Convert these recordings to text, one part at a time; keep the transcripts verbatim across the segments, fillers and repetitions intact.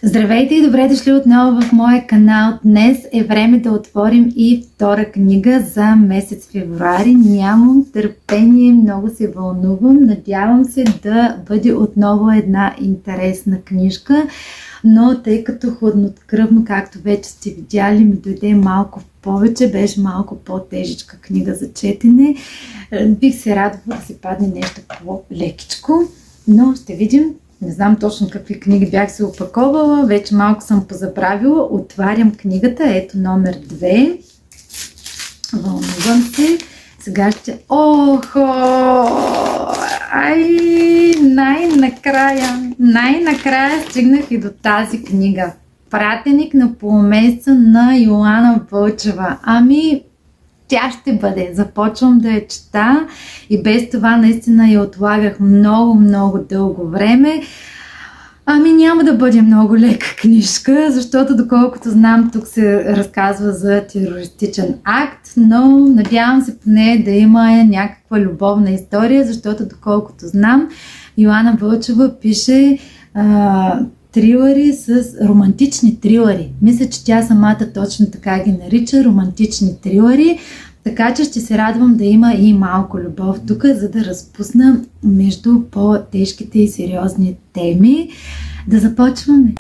Здравейте и добре дошли отново в моя канал. Днес е време да отворим и втора книга за месец февруари. Нямам търпение, много се вълнувам. Надявам се да бъде отново една интересна книжка, но тъй като хладнокръвно, както вече сте видяли, ми дойде малко повече, беше малко по-тежичка книга за четене. Бих се радвала да се падне нещо по-лекичко, но ще видим. Не знам точно какви книги бях се опаковала, вече малко съм позабравила. Отварям книгата, ето номер две. Вълнувам се. Сега ще... Охо! Ай! Най-накрая, най-накрая стигнах и до тази книга. Пратеник на полумесеца на Йоана Вълчева. Ами... Тя ще бъде. Започвам да я чета и без това наистина я отлагах много, много дълго време. Ами няма да бъде много лека книжка, защото доколкото знам, тук се разказва за терористичен акт, но надявам се поне да има някаква любовна история, защото доколкото знам, Йоана Вълчева пише а, трилъри с романтични трилъри. Мисля, че тя самата точно така ги нарича романтични трилъри, така че ще се радвам да има и малко любов тук, за да разпусна между по-тежките и сериозни теми. Да започваме!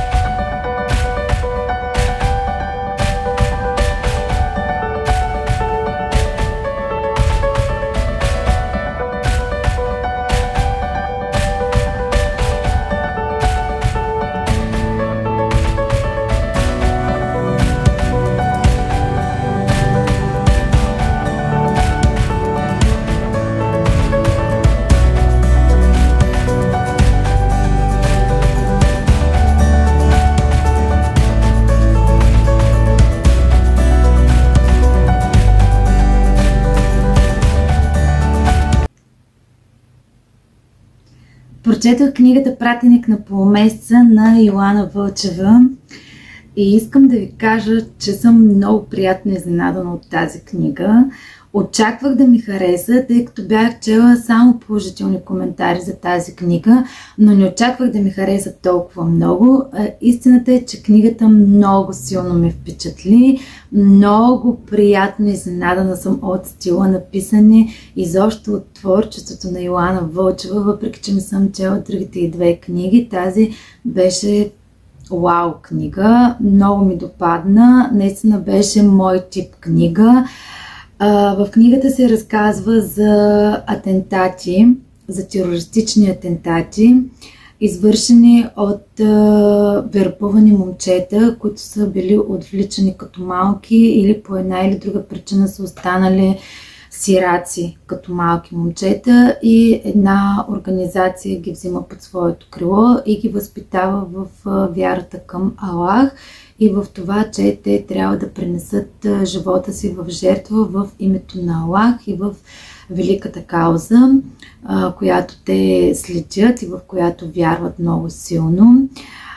Прочетох книгата "Пратеник на полумесеца" на Йоана Вълчева и искам да ви кажа, че съм много приятно изненадана от тази книга. Очаквах да ми хареса, тъй като бях чела само положителни коментари за тази книга, но не очаквах да ми хареса толкова много. Истината е, че книгата много силно ме впечатли. Много приятно изненадана съм от стила на писане, изобщо от творчеството на Йоана Вълчева, въпреки че не съм чела другите и две книги. Тази беше вау книга, много ми допадна, наистина беше мой тип книга. В книгата се разказва за атентати, за терористични атентати, извършени от а, вербувани момчета, които са били отвличани като малки или по една или друга причина са останали сираци като малки момчета, и една организация ги взима под своето крило и ги възпитава в а, вярата към Аллах и в това, че те трябва да пренесат живота си в жертва в името на Аллах и в великата кауза, която те следят и в която вярват много силно.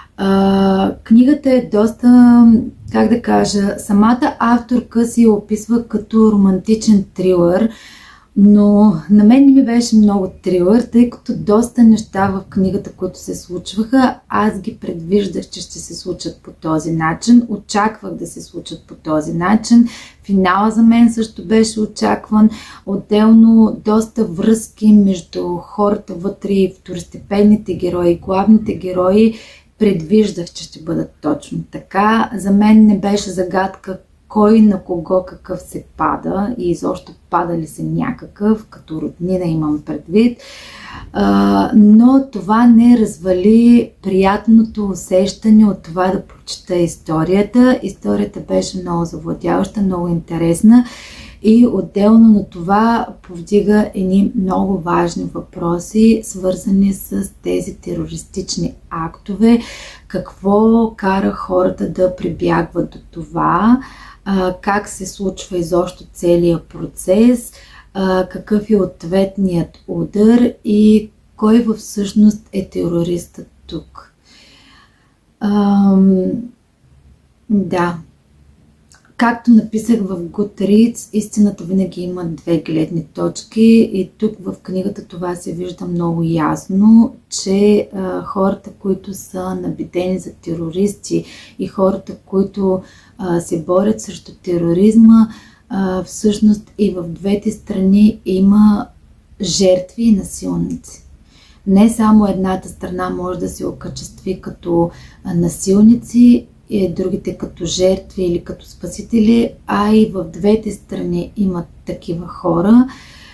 Книгата е доста, как да кажа, самата авторка си я описва като романтичен трилър, но на мен не ми беше много трилър, тъй като доста неща в книгата, които се случваха, аз ги предвиждах, че ще се случат по този начин. Очаквах да се случат по този начин. Финала за мен също беше очакван. Отделно доста връзки между хората вътре и второстепенните герои и главните герои предвиждах, че ще бъдат точно така. За мен не беше загадка кой на кого какъв се пада и изобщо пада ли се някакъв, като роднина имам предвид. А, но това не развали приятното усещане от това да прочета историята. Историята беше много завладяваща, много интересна и отделно на това повдига едни много важни въпроси, свързани с тези терористични актове. Какво кара хората да прибягват до това, как се случва изобщо целият процес, какъв е ответният удар и кой всъщност е терористът тук. Ам, да, както написах в Goodreads, истината винаги има две гледни точки и тук в книгата това се вижда много ясно, че а, хората, които са набедени за терористи и хората, които а, се борят срещу тероризма, а, всъщност и в двете страни има жертви и насилници. Не само едната страна може да се окачестви като насилници, и другите като жертви или като спасители, а и в двете страни имат такива хора.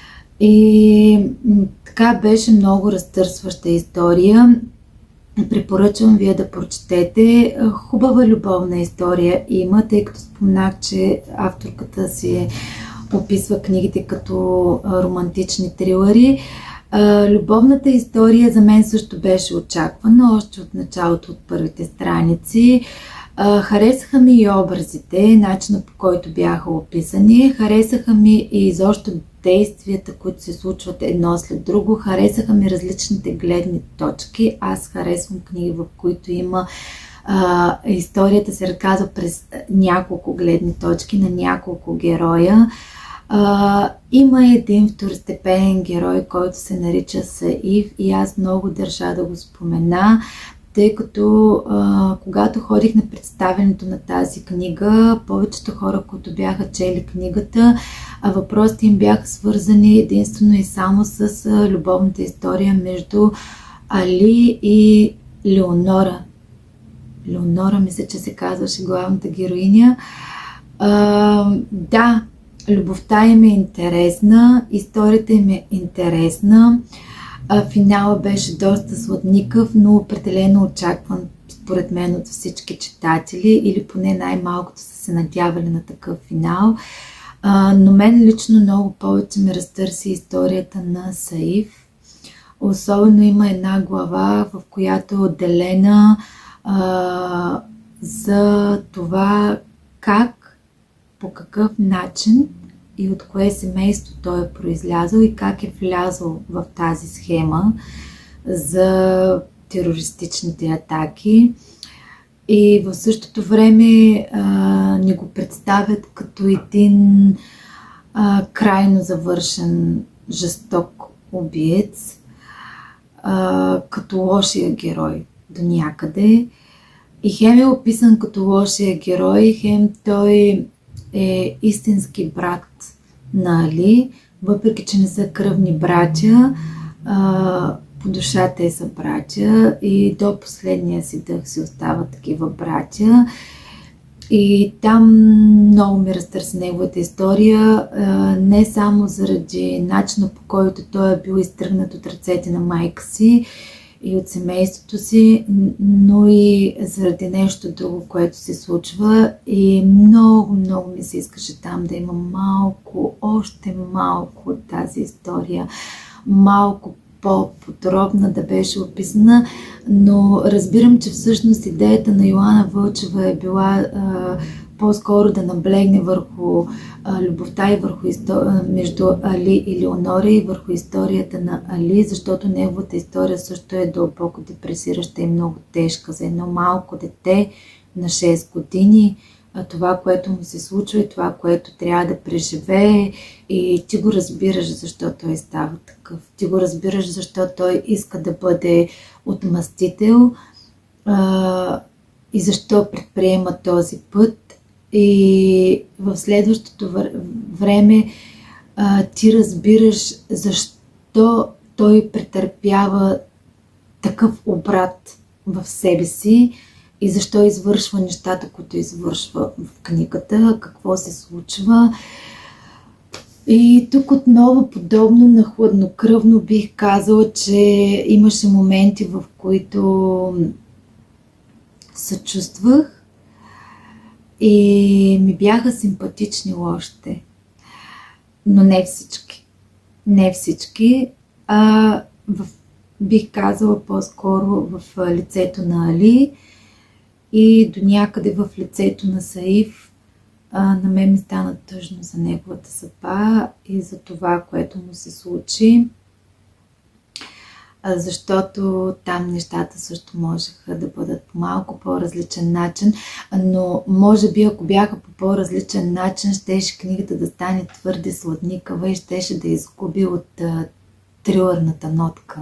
И така беше много разтърсваща история. Препоръчвам вие да прочетете. Хубава любовна история има, тъй като споменах, че авторката си описва книгите като романтични трилъри. Любовната история за мен също беше очаквана, още от началото, от първите страници. Харесаха ми и образите, начинът по който бяха описани. Харесаха ми и изобщо действията, които се случват едно след друго. Харесаха ми различните гледни точки. Аз харесвам книги, в които има а, историята се разказва през няколко гледни точки на няколко героя. Uh, има един второстепенен герой, който се нарича Саиф и аз много държа да го спомена, тъй като uh, когато ходих на представянето на тази книга, повечето хора, които бяха чели книгата, uh, въпросите им бяха свързани единствено и само с uh, любовната история между Али и Леонора. Леонора, мисля, че се казваше главната героиня. Uh, да, любовта им е интересна, историята им е интересна, финала беше доста сладникъв, но определено очакван според мен от всички читатели, или поне най-малкото са се надявали на такъв финал. Но мен лично много повече ме разтърси историята на Саиф. Особено има една глава, в която е отделена а, за това как, по какъв начин и от кое семейство той е произлязъл и как е влязъл в тази схема за терористичните атаки. И в същото време а, ни го представят като един а, крайно завършен жесток убиец, а, като лошия герой до някъде. И хем е описан като лошия герой, хем той е истински брат на Али, въпреки че не са кръвни братя, а, по душа те са братя и до последния си дъх си остават такива братя. И там много ми разтърси неговата история, а, не само заради начина, по който той е бил изтръгнат от ръцете на майка си и от семейството си, но и заради нещо друго, което се случва. И много, много ми се искаше там да има малко, още малко от тази история, малко по-подробна да беше описана, но разбирам, че всъщност идеята на Йоана Вълчева е била а, по-скоро да наблегне върху а, любовта и върху история между Али и Леонора и върху историята на Али, защото неговата история също е дълбоко депресираща и много тежка за едно малко дете на шест години. А това, което му се случва и това, което трябва да преживее, и ти го разбираш защо той става такъв. Ти го разбираш защо той иска да бъде отмъстител а, и защо предприема този път. И в следващото време а, ти разбираш защо той претърпява такъв обрат в себе си и защо извършва нещата, които извършва в книгата, какво се случва. И тук отново, подобно на Хладнокръвно, бих казала, че имаше моменти, в които съчувствах и ми бяха симпатични лошите. Но не всички. Не всички. А в, бих казала по-скоро в лицето на Али и до някъде в лицето на Саиф. А, на мен ми стана тъжно за неговата съдба и за това, което му се случи. А, защото там нещата също можеха да бъдат по малко по-различен начин, но може би ако бяха по по-различен начин щеше книгата да стане твърде сладникава и щеше да изгуби от а, трилърната нотка.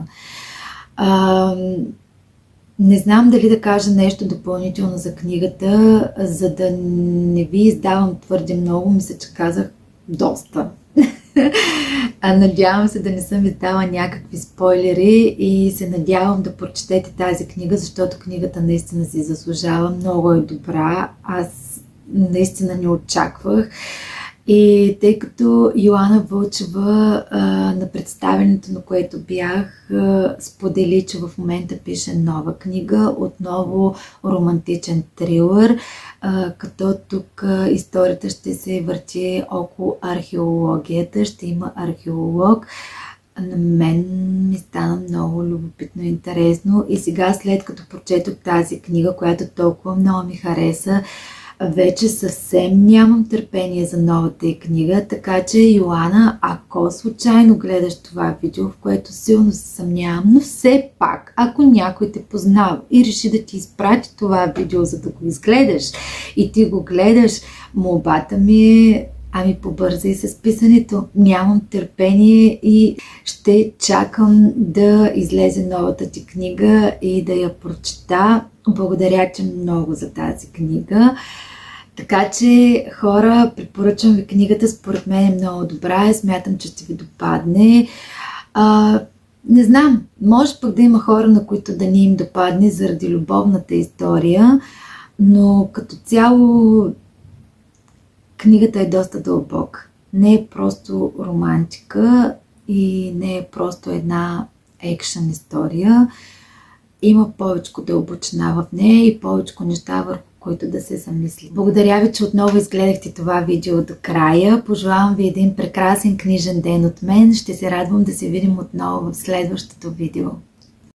А, не знам дали да кажа нещо допълнително за книгата, за да не ви издавам твърде много. Мисля, че казах доста. А надявам се да не съм издала някакви спойлери и се надявам да прочетете тази книга, защото книгата наистина си заслужава. Много е добра. Аз наистина не очаквах. И тъй като Йоана Вълчева а, на представянето, на което бях, а, сподели, че в момента пише нова книга, отново романтичен трилър, а, като тук а, историята ще се върти около археологията, ще има археолог. На мен ми стана много любопитно и интересно и сега, след като прочетох тази книга, която толкова много ми хареса, вече съвсем нямам търпение за новата ѝ книга, така че, Йоана, ако случайно гледаш това видео, в което силно се съмнявам, но все пак, ако някой те познава и реши да ти изпрати това видео, за да го изгледаш и ти го гледаш, молбата ми е, ами побързай с писането. Нямам търпение и ще чакам да излезе новата ти книга и да я прочета. Благодаря ти много за тази книга. Така че, хора, препоръчвам ви книгата, според мен е много добра и смятам, че ще ви допадне. А, не знам, може пък да има хора, на които да не им допадне заради любовната история, но като цяло книгата е доста дълбока. Не е просто романтика и не е просто една екшън история. Има повече дълбочина в нея и повече неща, върху които да се замисли. Благодаря ви, че отново изгледахте това видео до края. Пожелавам ви един прекрасен книжен ден от мен. Ще се радвам да се видим отново в следващото видео.